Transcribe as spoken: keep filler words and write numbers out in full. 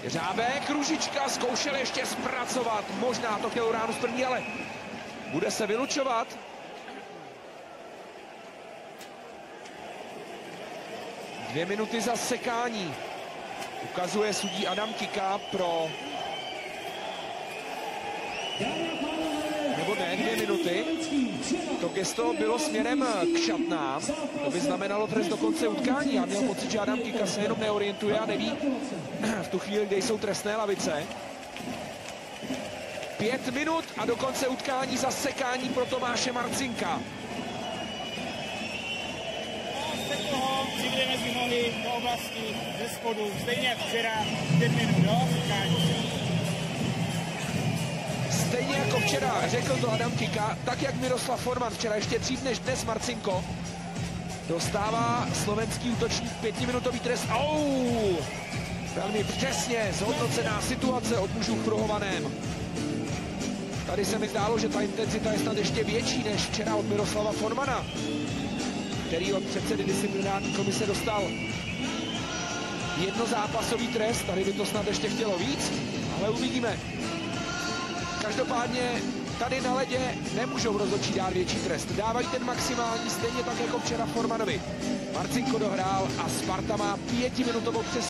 Řábek, Růžička, zkoušel ještě zpracovat. Možná to chtěl ránu z první, ale bude se vylučovat. Dvě minuty za sekání. Ukazuje sudí Adam Kika pro... Nebo ne, dvě minuty. To gesto bylo směrem k šatnám. To by znamenalo trest do konce utkání. Já měl pocit, že Adam Kika se jenom neorientuje a neví v tu chvíli, kde jsou trestné lavice. Pět minut a do konce utkání za sekání pro Tomáše Marcinka. Přijde mezi nohy do oblasti ze spodu, stejně jak včera, pět minut, jo? Stejně jako včera, řekl to Adam Kika, tak jak Miroslav Forman včera, ještě dřív než dnes Marcinko, dostává slovenský útočník pětiminutový trest. Oh! Velmi přesně zhodnocená situace od mužů v pruhovaném. Tady se mi zdálo, že ta intenzita je snad ještě větší než včera od Miroslava Formana, který od předsedy disciplinární komise dostal jednozápasový trest. Tady by to snad ještě chtělo víc, ale uvidíme. Každopádně tady na ledě nemůžou rozhodčí dát větší trest. Dávají ten maximální, stejně tak jako včera Formanovi. Marcinko dohrál a Sparta má pětiminutovou přes